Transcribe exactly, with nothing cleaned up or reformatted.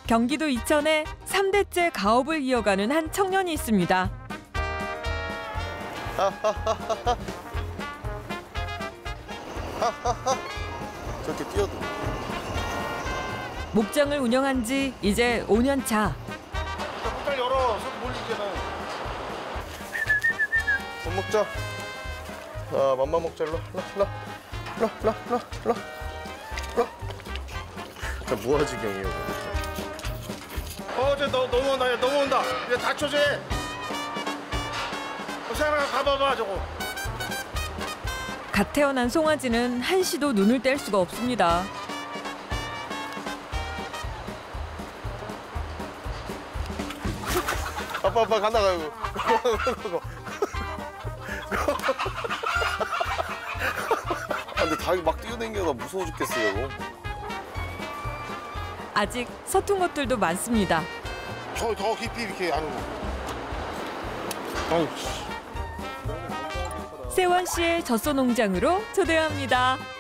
경기도 이천에 삼 대째 가업을 이어가는 한 청년이 있습니다. 저렇게 뛰어도. 목장을 운영한 지 이제 오 년 차. 목장 열어. 손 몰리잖아. 밥 먹자. 자, 맘마 먹자. 일로, 일로, 일로, 일로, 일로, 일로, 일로, 일로. 자, 무아지경이에요. 어, 저 너, 넘어온다. 야, 넘어온다. 야, 다쳐, 쟤. 어, 사람아, 가봐봐, 저거. 갓 태어난 송아지는 한시도 눈을 뗄 수가 없습니다. 아빠, 아빠, 간다, 가요. 아, 근데 닭이 막 뛰어다니기가 무서워 죽겠어요, 이거. 아직 서툰 것들도 많습니다. 저 더 깊이 이렇게 안으로. 아유. 세원 씨의 젖소 농장으로 초대합니다.